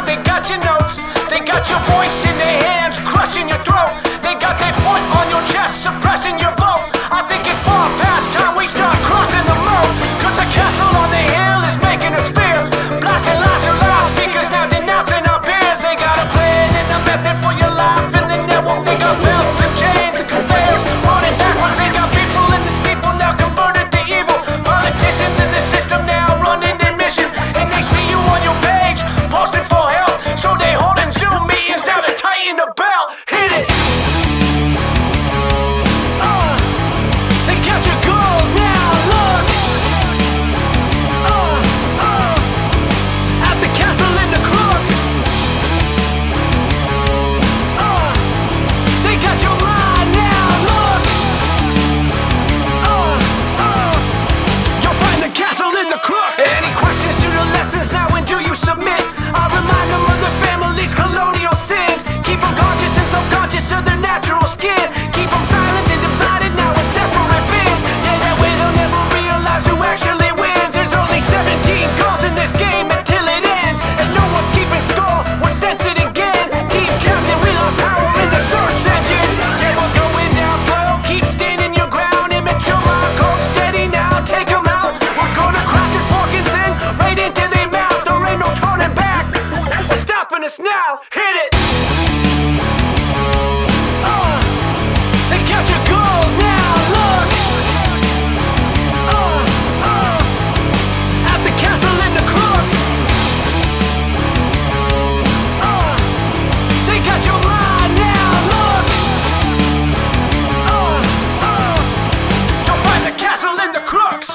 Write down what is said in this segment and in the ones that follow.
They got your notes, they got your voice in their hands, crushing your throat. They got their foot on your chest, suppressing your vote. I think it's far past time we start crossing the moat. Cause the castle on the hill is making us fear. Blasting lots of loudspeakers now denouncing our peers. They got a plan and a method for your life in the network. They got belts and chains and conveyors running backwards. They got people in the steeple now converted to evil. Politicians in the system now running their mission. And they see you on your page, posting for help. So they holding Zoom meetings now to tighten the belt. Hit it! They got your gold now, look! At the castle in the crooks. They got your mind now, look! You'll find the castle in the crooks. Any questions to the lessons now, and do you submit? I remind them of the family's colonial sins. Keep them conscious and subconscious of their natural skin. Keep them silent and divided now in separate bins. Yeah, that way they'll never realize who actually wins. There's only 17 goals in this game until it ends. And no one's keeping score, we're censored again. Team captain, we lost power in the search engines. Yeah, we're going down slow, keep standing your ground. Immature, cold, steady now, take them out. We're gonna crash this fucking thing right into their mouth. There ain't no turning back, they're stopping us now. Hit it! They got your gold now, look! At the castle in the crooks. They got your mind now, look! You'll find the castle in the crooks.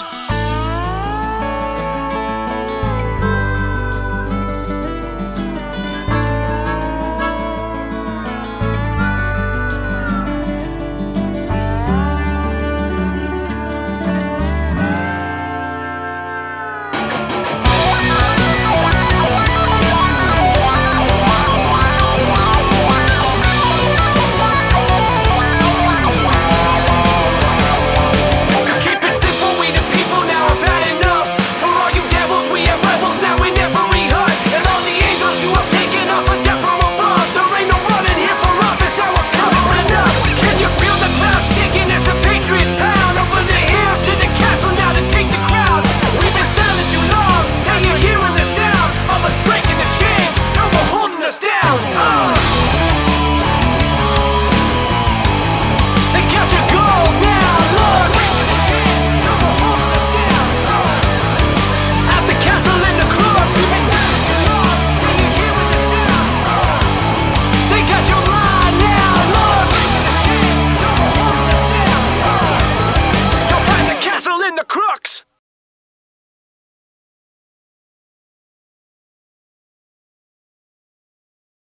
Keep it simple, we the people now have had enough. For all you devils, we have rebels now in every hut. And all the angels you have taken off a death from above. There ain't no running here for office, now we're covering up. Can you feel the clouds shaking as the patriots pound over the hills to the castle now to take the crowd? We've been silent too long, now you're hearing the sound of us breaking the chains, now we're holding us down.